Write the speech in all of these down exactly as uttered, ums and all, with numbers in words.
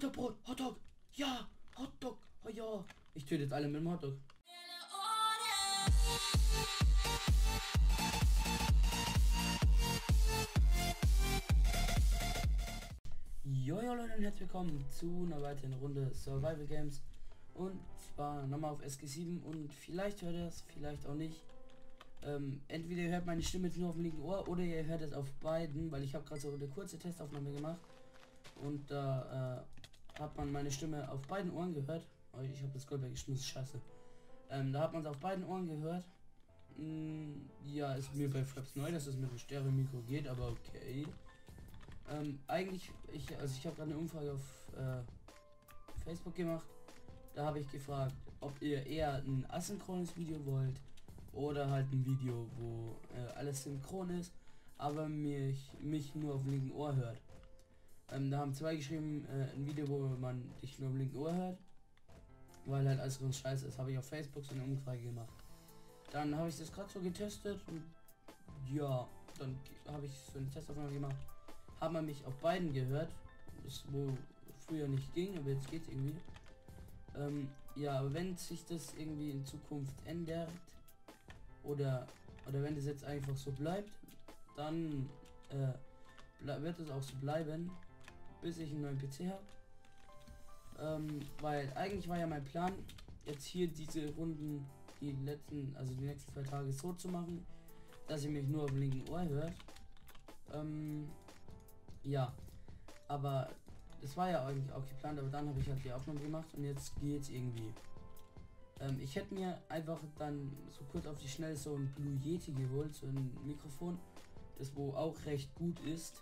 Hotdog-Brot, Hotdog, ja, Hotdog, oh ja. Ich töte jetzt alle mit dem Hotdog. Jojo Leute und herzlich willkommen zu einer weiteren Runde Survival Games. Und zwar nochmal auf S G sieben und vielleicht hört ihr es, vielleicht auch nicht. Ähm, entweder ihr hört meine Stimme jetzt nur auf dem linken Ohr oder ihr hört es auf beiden, weil ich habe gerade so eine kurze Testaufnahme gemacht. Und da äh, hat man meine Stimme auf beiden Ohren gehört. Oh, ich habe das Goldberg geschmissen, scheiße. Ähm, da hat man es auf beiden Ohren gehört. Mm, ja, ist mir bei Fraps neu, dass es mit dem Stereo-Mikro geht, aber okay. Ähm, eigentlich, ich, also ich habe gerade eine Umfrage auf äh, Facebook gemacht. Da habe ich gefragt, ob ihr eher ein asynchrones Video wollt oder halt ein Video, wo äh, alles synchron ist, aber mich, mich nur auf dem linken Ohr hört. Ähm, da haben zwei geschrieben, äh, ein Video, wo man dich nur auf dem linken Ohr hört, weil halt alles ganz scheiße ist. Habe ich auf Facebook so eine Umfrage gemacht. Dann habe ich das gerade so getestet und ja, dann habe ich so eine Testaufnahme gemacht. Hat man mich auf beiden gehört, das wo früher nicht ging, aber jetzt geht irgendwie. Ähm, ja, aber wenn sich das irgendwie in Zukunft ändert oder oder wenn das jetzt einfach so bleibt, dann äh, ble wird es auch so bleiben, bis ich einen neuen P C habe. Ähm, weil eigentlich war ja mein Plan, jetzt hier diese Runden, die letzten, also die nächsten zwei Tage so zu machen, dass ihr mich nur auf dem linken Ohr hört. Ähm, ja, aber das war ja eigentlich auch geplant, aber dann habe ich halt die Aufnahme gemacht und jetzt geht's irgendwie. Ähm, ich hätte mir einfach dann so kurz auf die Schnelle so ein Blue Yeti geholt, so ein Mikrofon, das wo auch recht gut ist.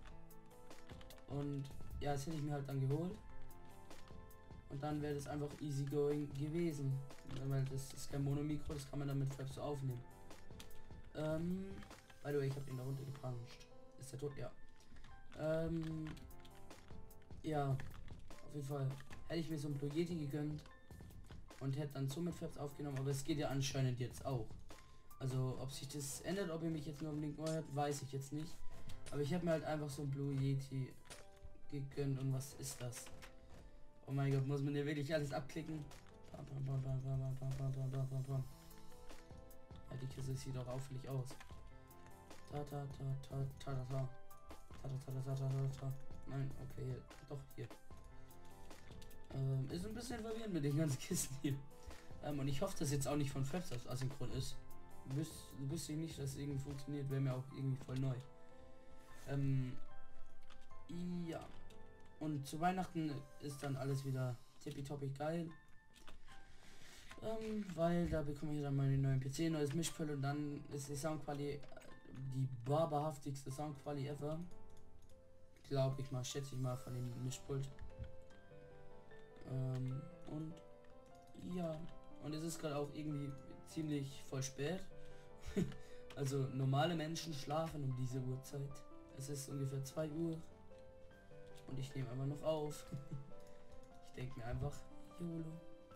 Und ja, das hätte ich mir halt dann geholt. Und dann wäre das einfach easy going gewesen. Weil das ist kein Mono-Mikro, das kann man dann mit Fraps so aufnehmen. Ähm, by the way, ich habe ihn da runter gepuncht. Ist der tot? Ja. Ähm, ja, auf jeden Fall hätte ich mir so ein Blue Yeti gegönnt und hätte dann so mit Fraps aufgenommen, aber es geht ja anscheinend jetzt auch. Also ob sich das ändert, ob ihr mich jetzt nur am linken Ohr hört, weiß ich jetzt nicht. Aber ich habe mir halt einfach so ein Blue Yeti gegönnt und was ist das? Oh mein Gott, muss man hier wirklich alles abklicken? Ja, die Kiste sieht auch auffällig aus. Ta ta ta ta ta ta ta. Ta, ta, ta, ta, ta, ta, ta. Nein, okay, hier. Doch, hier. Ähm, ist ein bisschen verwirrend mit den ganzen Kisten hier. Ähm, und ich hoffe, dass jetzt auch nicht von Fraps aus asynchron ist. Wüs wüsste ich nicht, dass es irgendwie funktioniert, wäre mir auch irgendwie voll neu. Ähm, ja. Und zu Weihnachten ist dann alles wieder tippitoppi geil. Ähm, weil da bekomme ich dann meinen neuen P C, neues Mischpult und dann ist die Soundqualität die barbarhaftigste Soundqualität ever. Glaube ich mal, schätze ich mal von dem Mischpult. Ähm, und ja, und es ist gerade auch irgendwie ziemlich voll spät. Also normale Menschen schlafen um diese Uhrzeit. Es ist ungefähr zwei Uhr und ich nehme einfach noch auf. Ich denke mir einfach YOLO.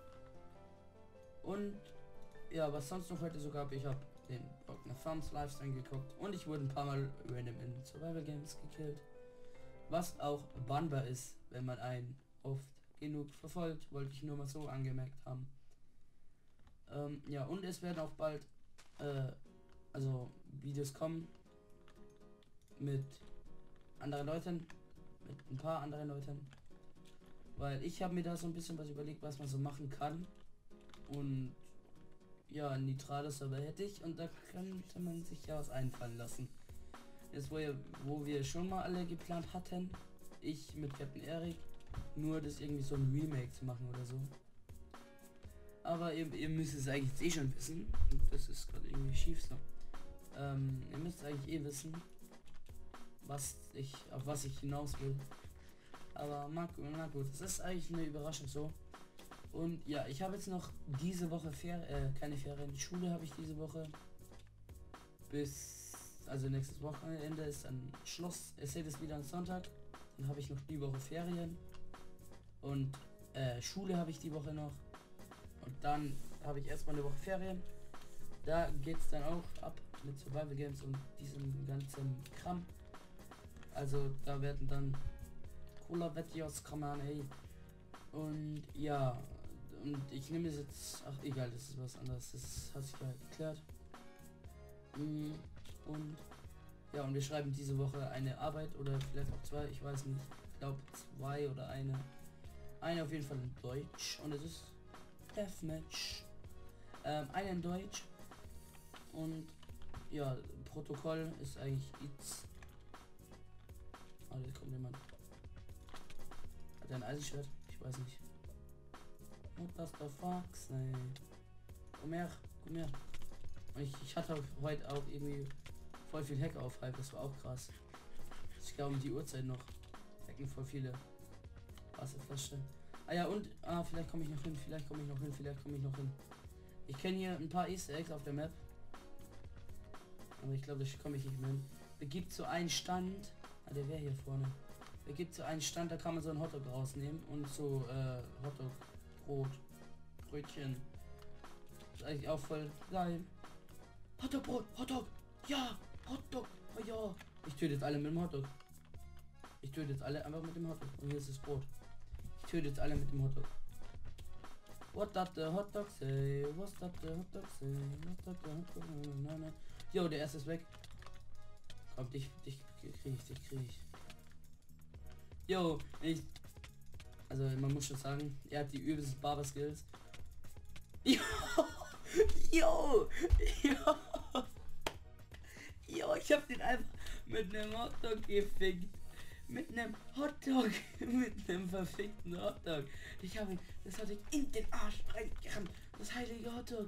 Und ja, was sonst noch heute so gab, ich habe den Brockner Farms Livestream geguckt und ich wurde ein paar Mal random in Survival Games gekillt. Was auch bannbar ist, wenn man einen oft genug verfolgt, wollte ich nur mal so angemerkt haben. Ähm, ja, und es werden auch bald äh, also Videos kommen mit anderen Leuten, mit ein paar anderen Leuten, weil ich habe mir da so ein bisschen was überlegt, was man so machen kann. Und ja, ein neutrales Server hätte ich und da könnte man sich ja was einfallen lassen. Jetzt wo, ihr, wo wir schon mal alle geplant hatten, ich mit Captain Eric, nur das irgendwie so ein Remake zu machen oder so. Aber ihr, ihr müsst es eigentlich eh schon wissen. Und das ist gerade irgendwie schief so. Ähm, ihr müsst eigentlich eh wissen, was ich, auf was ich hinaus will. Aber na, na gut, es ist eigentlich eine Überraschung so. Und ja, ich habe jetzt noch diese Woche Fer äh, keine Ferien. Schule habe ich diese Woche. Bis, also nächstes Wochenende ist dann Schluss. Es ist wieder am Sonntag. Dann habe ich noch die Woche Ferien. Und äh, Schule habe ich die Woche noch. Und dann habe ich erstmal eine Woche Ferien. Da geht es dann auch ab mit Survival Games und diesem ganzen Kram. Also da werden dann Cola Vettios, kann man, ey. Und ja, und ich nehme es jetzt, ach egal, das ist was anderes, das hat sich ja geklärt. Und ja, und wir schreiben diese Woche eine Arbeit oder vielleicht auch zwei, ich weiß nicht, ich glaube zwei oder eine. Eine auf jeden Fall in Deutsch und es ist Deathmatch. Ähm, eine in Deutsch und ja, Protokoll ist eigentlich It's. Ah, da kommt jemand. Hat er ein Eisenschwert? Ich weiß nicht. What does the fuck say? Komm her, komm her. Und ich, ich hatte heute auch irgendwie voll viel Hack auf Hype, das war auch krass. Ich glaube um die Uhrzeit noch. Hacken voll viele. Wasserflasche. Ah ja, und ah, vielleicht komme ich noch hin, vielleicht komme ich noch hin, vielleicht komme ich noch hin. Ich kenne hier ein paar Easter Eggs auf der Map. Aber ich glaube, das komme ich nicht mehr hin. Es gibt so einen Stand. Ah, der wäre hier vorne. Es gibt so einen Stand, da kann man so einen Hotdog rausnehmen und so äh, Hotdog, Brot, Brötchen. Das ist eigentlich auch voll geil. Hotdog-Brot, Hotdog, ja, Hotdog, oh ja. Ich töte jetzt alle mit dem Hotdog. Ich töte jetzt alle einfach mit dem Hotdog. Und hier ist das Brot. Ich töte jetzt alle mit dem Hotdog. What does the hotdog say? What does the hotdog say? What does the hotdog say? Jo, der erste ist weg. Komm, dich, dich krieg ich, dich krieg ich. Jo, ich... Also, man muss schon sagen, er hat die übelsten Barber-Skills. Jo! Jo! Jo! Jo, ich hab den einfach mit einem Hotdog gefickt. Mit einem Hotdog. Mit einem verfickten Hotdog. Ich habe ihn, das hatte ich in den Arsch reingerammt. Das heilige Hotdog.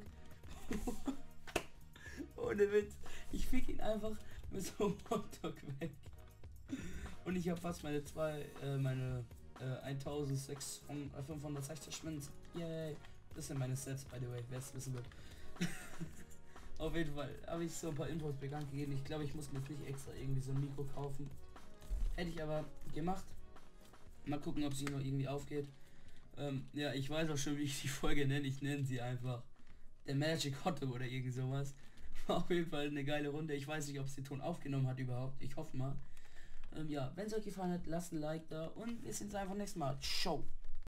Ohne Witz. Ich fick ihn einfach mit so einem Hotdog weg. Und ich habe fast meine zwei, äh, meine äh, eintausendsechshundertfünfhundertsechzig Schminz. Yay. Das sind meine Sets, by the way, wer es wissen wird. Auf jeden Fall habe ich so ein paar Infos bekannt gegeben. Ich glaube, ich muss mir jetzt nicht extra irgendwie so ein Mikro kaufen. Hätte ich aber gemacht. Mal gucken, ob sie noch irgendwie aufgeht. Ähm, ja, ich weiß auch schon, wie ich die Folge nenne. Ich nenne sie einfach der Magic Hotdog oder irgend sowas. War auf jeden Fall eine geile Runde. Ich weiß nicht, ob sie Ton aufgenommen hat überhaupt. Ich hoffe mal. Ähm, ja, wenn es euch gefallen hat, lasst ein Like da und wir sehen uns einfach nächstes Mal. Ciao.